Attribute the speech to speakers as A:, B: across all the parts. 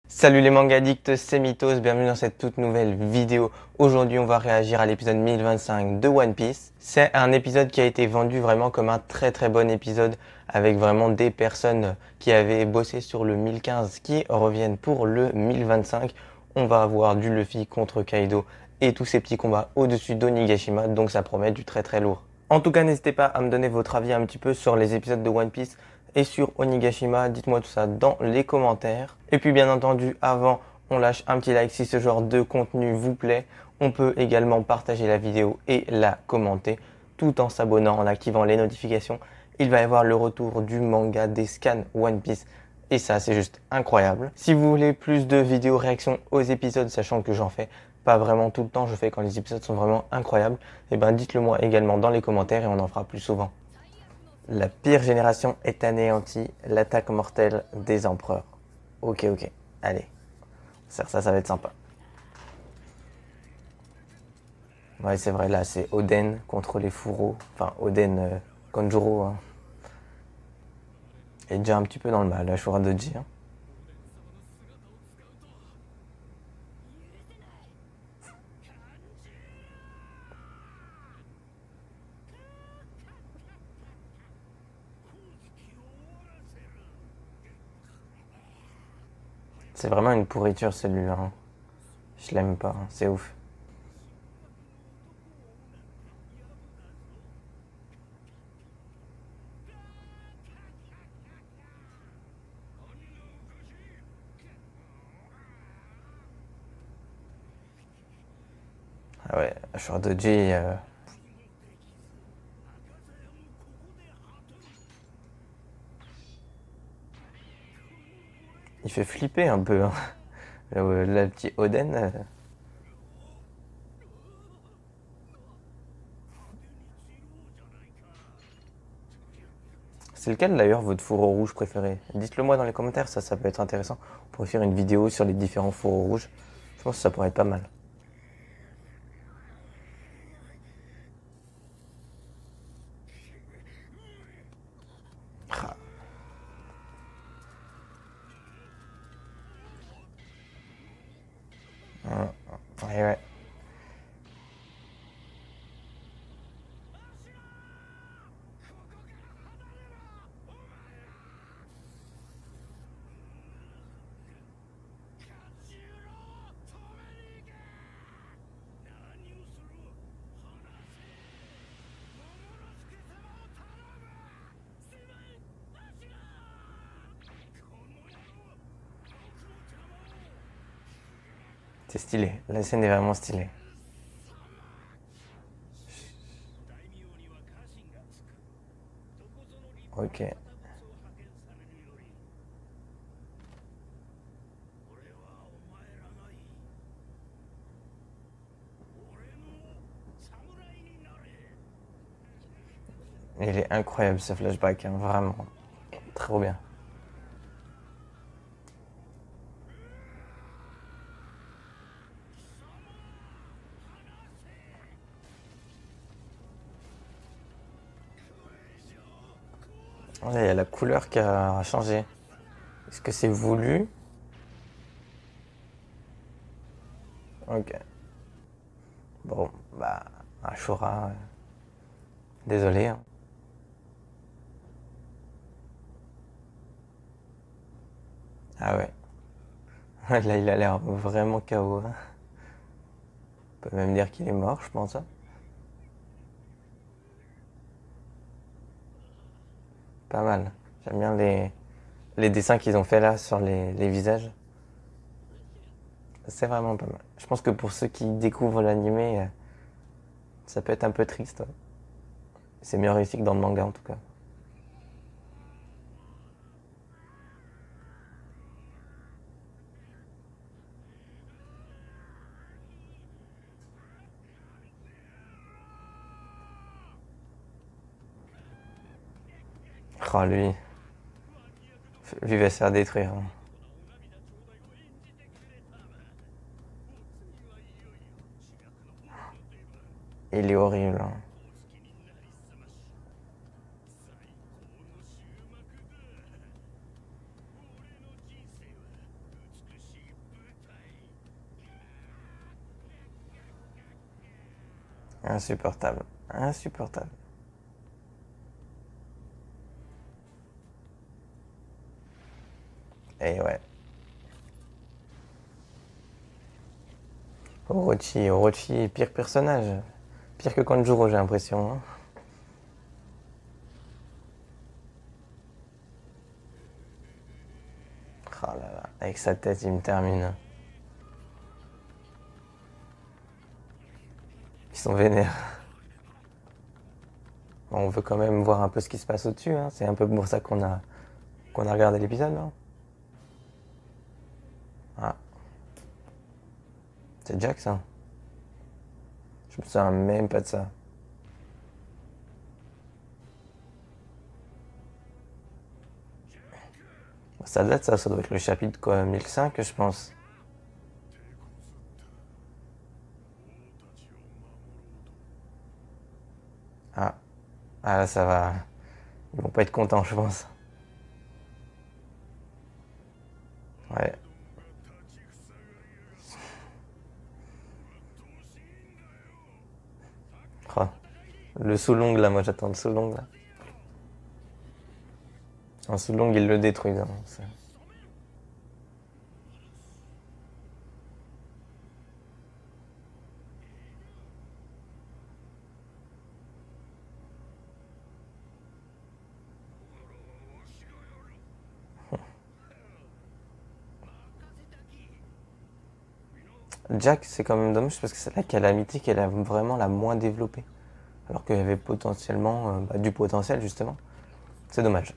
A: Salut les manga addicts, c'est Mythos, bienvenue dans cette toute nouvelle vidéo. Aujourd'hui on va réagir à l'épisode 1025 de One Piece. C'est un épisode qui a été vendu vraiment comme un très bon épisode avec vraiment des personnes qui avaient bossé sur le 1015 qui reviennent pour le 1025. On va avoir du Luffy contre Kaido et tous ces petits combats au-dessus d'Onigashima, donc ça promet du très lourd. En tout cas, n'hésitez pas à me donner votre avis un petit peu sur les épisodes de One Piece et sur Onigashima. Dites-moi tout ça dans les commentaires. Et puis bien entendu, avant, on lâche un petit like si ce genre de contenu vous plaît. On peut également partager la vidéo et la commenter tout en s'abonnant, en activant les notifications. Il va y avoir le retour du manga des scans One Piece. Et ça, c'est juste incroyable. Si vous voulez plus de vidéos réactions aux épisodes, sachant que j'en fais pas vraiment tout le temps, je fais quand les épisodes sont vraiment incroyables, et ben dites-le moi également dans les commentaires et on en fera plus souvent. La pire génération est anéantie, l'attaque mortelle des empereurs. Ok, allez, ça va être sympa. Ouais, c'est vrai, là c'est Oden contre les fourreaux, enfin Oden Konjuro, hein. Il est déjà un petit peu dans le mal, Ashura Doji, hein. C'est vraiment une pourriture celui-là, hein. Je l'aime pas, hein. C'est ouf. Ah ouais, Ashura Doji, il fait flipper un peu, hein. Le petit Oden. C'est lequel d'ailleurs votre fourreau rouge préféré? Dites-le moi dans les commentaires, ça peut être intéressant. On pourrait faire une vidéo sur les différents fourreaux rouges. Je pense que ça pourrait être pas mal. Ah. Ouais. C'est stylé. La scène est vraiment stylée. Ok. Il est incroyable ce flashback, hein, vraiment. Trop bien. Il y a la couleur qui a changé. Est-ce que c'est voulu? Ok. Bon, bah, Ashura, désolé, hein. Ah ouais. Là, il a l'air vraiment KO, hein. On peut même dire qu'il est mort, je pense, hein. Pas mal. J'aime bien les dessins qu'ils ont fait là sur les visages. C'est vraiment pas mal. Je pense que pour ceux qui découvrent l'animé, ça peut être un peu triste, ouais. C'est mieux réussi que dans le manga en tout cas. Oh lui, lui va se faire détruire, hein. Il est horrible, hein. Insupportable. Insupportable. Et ouais. Orochi, pire personnage. Pire que Kanjuro, j'ai l'impression. Hein. Oh là là, avec sa tête, il me termine. Ils sont vénères. Bon, on veut quand même voir un peu ce qui se passe au-dessus. Hein. C'est un peu pour ça qu'on a regardé l'épisode. Non ah, c'est Jack ça. Je me souviens même pas de ça. Ça date ça doit être le chapitre quoi, 1005 je pense. Ah, ah là ça va. Ils vont pas être contents je pense. Ouais. Oh. Le sous-long là, moi j'attends le sous-long là. En sous-long ils le détruisent. Hein. Jack c'est quand même dommage parce que c'est la calamité qu'elle a vraiment la moins développée. Alors qu'il y avait potentiellement du potentiel justement. C'est dommage.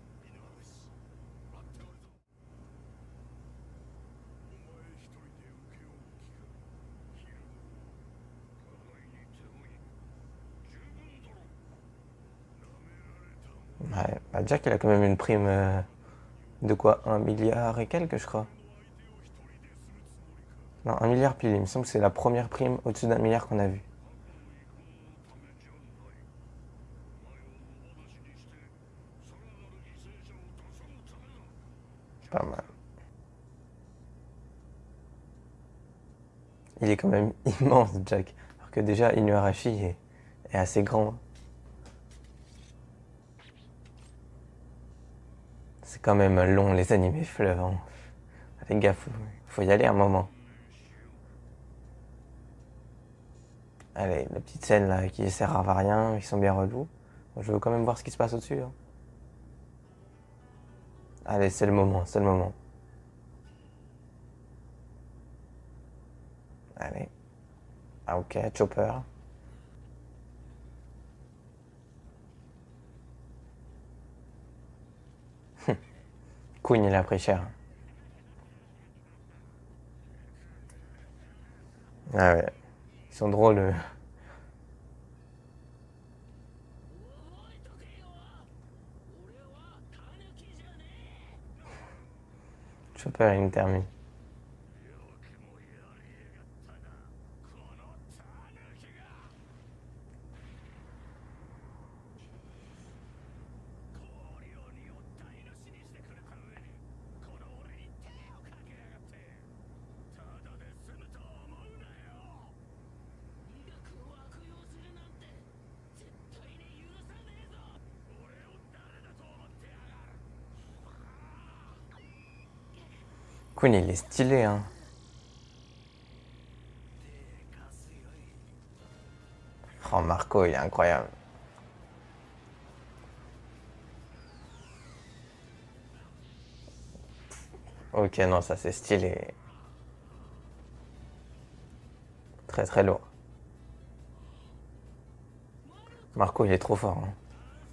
A: Ouais, bah Jack il a quand même une prime de quoi 1 milliard et quelques je crois. Non, 1 milliard pile, il me semble que c'est la première prime au-dessus d'1 milliard qu'on a vu. Pas mal. Il est quand même immense Jack. Alors que déjà Inuarashi est assez grand. C'est quand même long les animés fleuves. Hein. Les gars, faut y aller un moment. Allez, la petite scène là qui sert à rien, ils sont bien relous. Je veux quand même voir ce qui se passe au-dessus. Hein. Allez, c'est le moment, c'est le moment. Allez. Ah ok, Chopper. Queen il a pris cher. Ah ouais. Ils sont drôles. Chopper il me termine. Queen il est stylé hein. Oh Marco il est incroyable. Ok non ça c'est stylé. Très très lourd. Marco il est trop fort. Hein.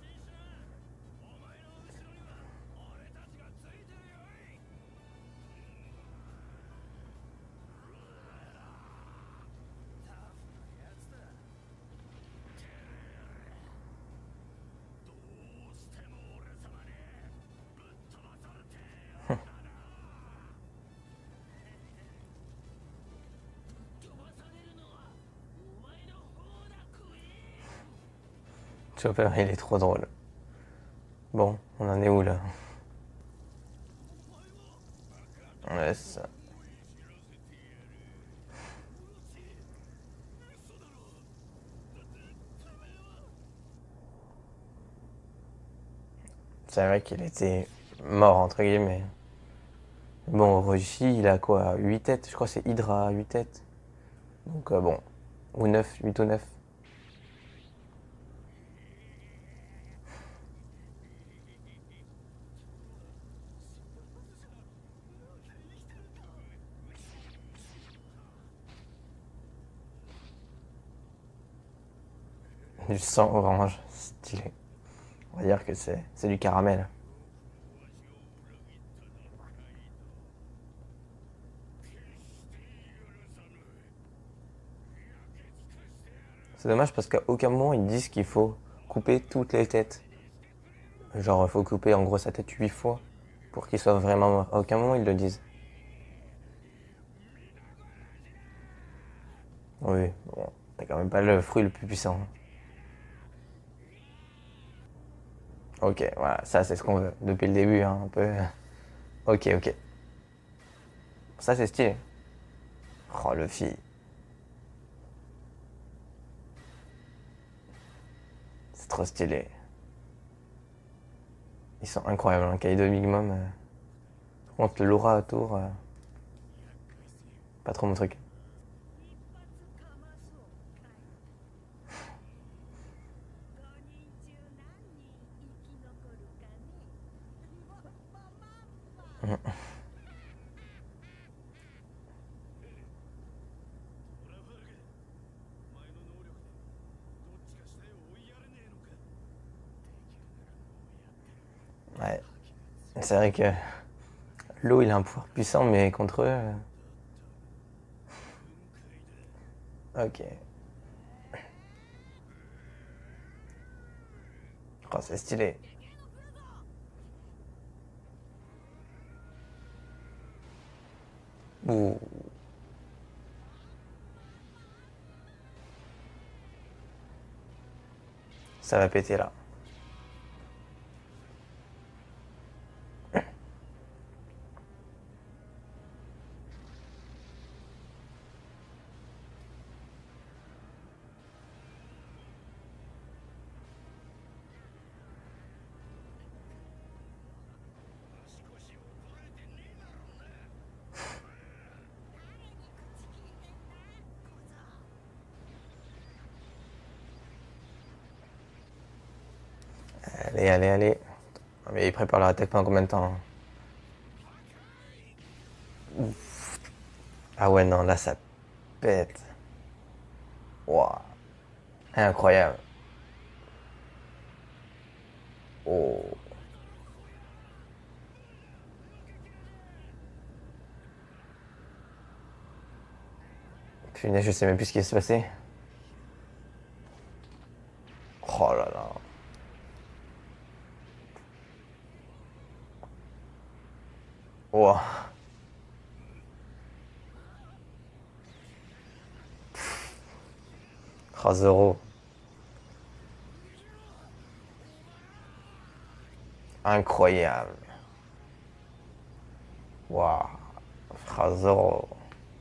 A: Chopper il est trop drôle. Bon, on en est où là? Ouais, c'est ça. C'est vrai qu'il était mort, entre guillemets. Bon, Roshi, il a quoi? 8 têtes, je crois que c'est Hydra, 8 têtes. Donc bon, ou 9, 8 ou 9. Du sang orange, stylé. On va dire que c'est du caramel. C'est dommage parce qu'à aucun moment ils disent qu'il faut couper toutes les têtes. Genre, il faut couper en gros sa tête 8 fois pour qu'il soit vraiment mort. À aucun moment ils le disent. Oui, bon, t'as quand même pas le fruit le plus puissant. Ok, voilà, ça c'est ce qu'on veut depuis le début, hein, un peu. Ok, ok. Ça c'est stylé. Oh, Luffy. C'est trop stylé. Ils sont incroyables, hein. Kaido et Big Mom. Par contre, l'aura autour, pas trop mon truc. Ouais. C'est vrai que l'eau, il a un pouvoir puissant, mais contre eux. Ok. Oh, c'est stylé. Ouh, ça va péter là. Allez, allez, allez. Ah, mais ils préparent leur attaque pendant combien de temps, hein? Ah ouais, non, là, ça pète. Waouh. Incroyable. Oh. Punaise, je sais même plus ce qui se passé. Oh là là. Wow. Oh, Zoro. Incroyable. Waouh. Oh, Zoro.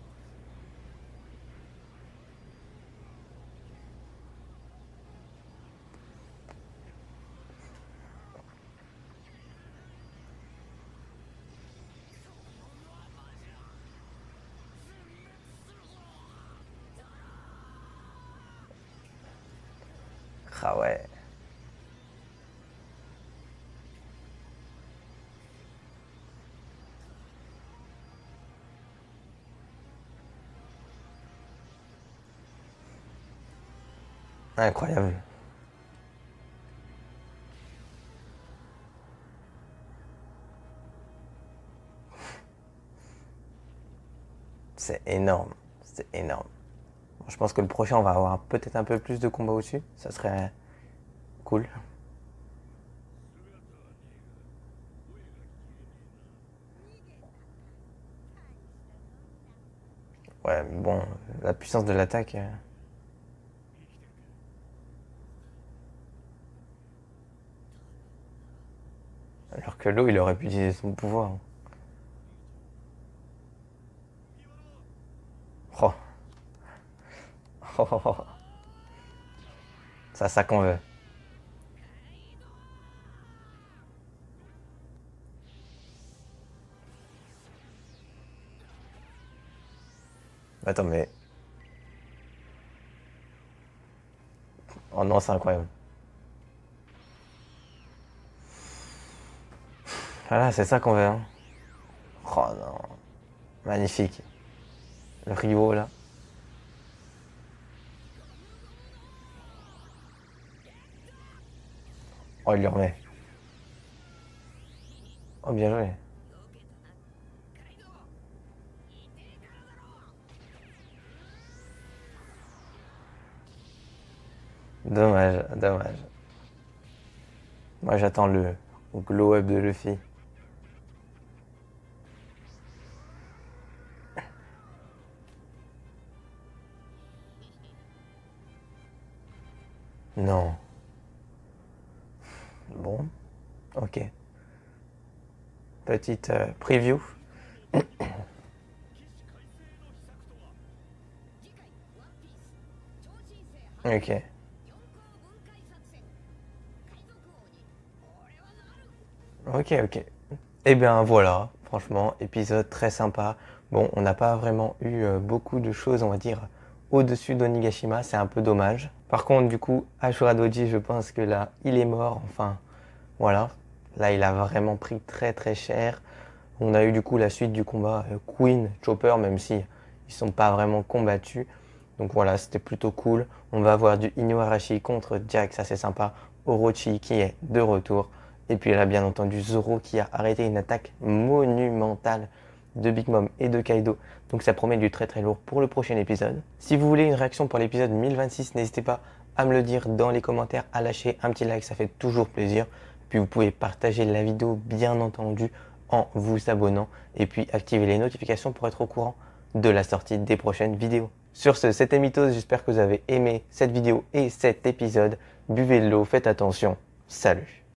A: Ah ouais. Incroyable. C'est énorme. C'est énorme. Bon, je pense que le prochain, on va avoir peut-être un peu plus de combats au-dessus. Ça serait cool. Ouais, mais bon, la puissance de l'attaque. Alors que l'eau, il aurait pu utiliser son pouvoir. Oh. Oh, oh, oh. Ça qu'on veut. Attends, mais... Oh non, c'est incroyable. Voilà, c'est ça qu'on veut. Hein. Oh non. Magnifique. Le Rio, là. Oh, il lui remet. Oh, bien joué. Dommage, dommage. Moi, j'attends le glow-up de Luffy. Non. Bon, ok. Petite preview. Ok. Ok, ok. Et bien voilà, franchement, épisode très sympa. Bon, on n'a pas vraiment eu beaucoup de choses, on va dire, au-dessus d'Onigashima, c'est un peu dommage. Par contre, du coup, Ashura Doji, je pense que là, il est mort. Enfin, voilà. Là, il a vraiment pris très très cher. On a eu du coup la suite du combat Queen, Chopper, même si ils sont pas vraiment combattus. Donc voilà, c'était plutôt cool. On va avoir du Inuarashi contre Jack, ça c'est sympa. Orochi qui est de retour. Et puis là, bien entendu, Zoro qui a arrêté une attaque monumentale de Big Mom et de Kaido. Donc ça promet du très très lourd pour le prochain épisode. Si vous voulez une réaction pour l'épisode 1026, n'hésitez pas à me le dire dans les commentaires, à lâcher un petit like, ça fait toujours plaisir. Puis vous pouvez partager la vidéo, bien entendu, en vous abonnant. Et puis activer les notifications pour être au courant de la sortie des prochaines vidéos. Sur ce, c'était Mythos, j'espère que vous avez aimé cette vidéo et cet épisode. Buvez de l'eau, faites attention. Salut!